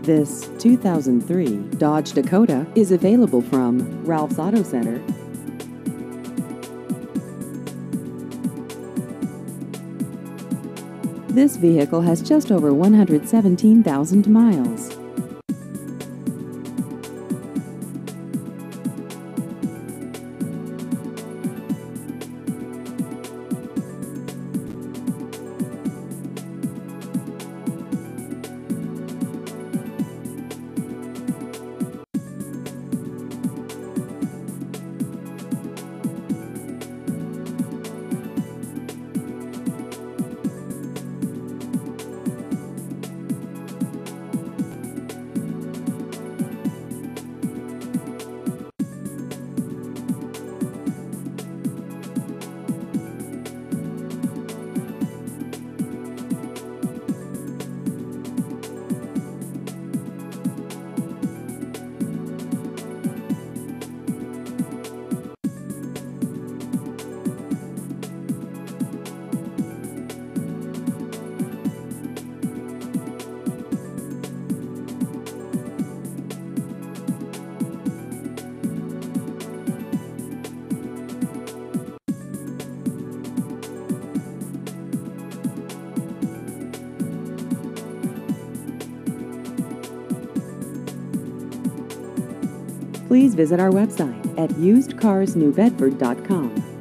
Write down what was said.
This 2003 Dodge Dakota is available from Ralph's Auto Center. This vehicle has just over 117,000 miles. Please visit our website at usedcarsnewbedford.com.